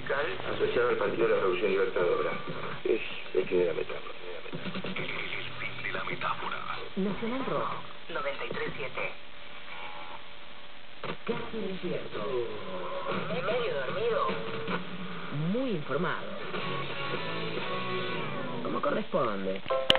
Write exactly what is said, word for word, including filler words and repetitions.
musical asociado al Partido de la Revolución Libertadora. Es el fin de la metáfora. El fin de la metáfora. Nacional Rock noventa y tres siete. Casi despierto. Medio dormido. Muy informado. Como corresponde.